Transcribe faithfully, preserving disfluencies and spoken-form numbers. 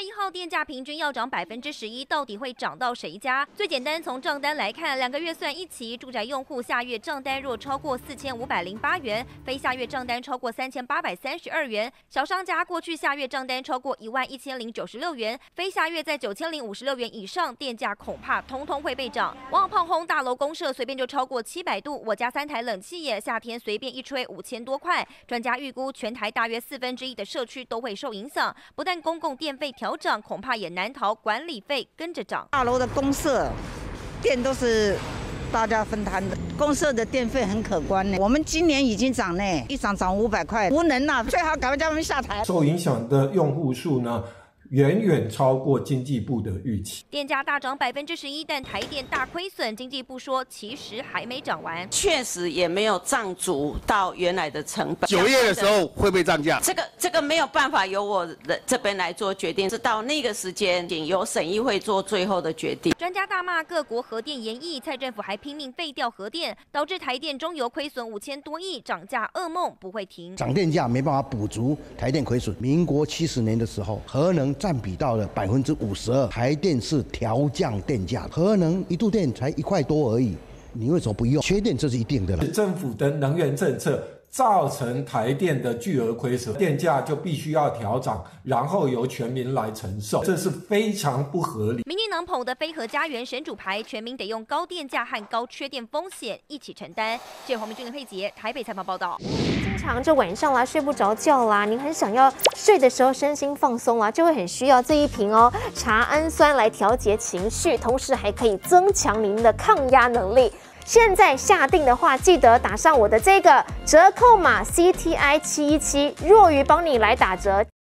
一号电价平均要涨百分之十一，到底会涨到谁家？最简单，从账单来看，两个月算一期，住宅用户下月账单若超过四千五百零八元，非下月账单超过三千八百三十二元；小商家过去下月账单超过一万一千零九十六元，非下月在九千零五十六元以上，电价恐怕通通会被涨。网友炮轰大楼公设随便就超过七百度，我家三台冷气耶，夏天随便一吹五千多块。专家预估，全台大约四分之一的社区都会受影响，不但公共电费调涨，恐怕也难逃管理费跟着涨。 大楼的公设电都是大家分摊的，公设的电费很可观呢。我们今年已经涨呢，一涨涨五百块，无能啊，最好赶快叫他们下台。 受影响的用户数呢，远远超过经济部的预期。 电价大涨百分之十一，但台电大亏损。经济部说，其实还没涨完， 确实也没有涨足到原来的成本。 九月的时候会不会涨价？ 这个这个没有办法由我的这边来做决定，是到那个时间由审议会做最后的决定。 专家大骂各国核电延役，蔡政府还拼命废掉核电，导致台电中油亏损五千多亿，涨价噩梦不会停。 涨电价没办法补足台电亏损。民国七十年的时候，核能占比到了百分之五十二，台电是调降电价，核能一度电才一块多而已，你为什么不用？缺电这是一定的了。 政府的能源政策造成台电的巨额亏损，电价就必须要调涨，然后由全民来承受，这是非常不合理。 民进党捧的非核家园神主牌，全民得用高电价和高缺电风险一起承担。记者黄明君、林佩杰台北采访报道。 经常这晚上啦睡不着觉啦，您很想要睡的时候身心放松啦，就会很需要这一瓶哦茶氨酸来调节情绪，同时还可以增强您的抗压能力。现在下定的话，记得打上我的这个折扣码 C T I 七一七，若鱼帮你来打折。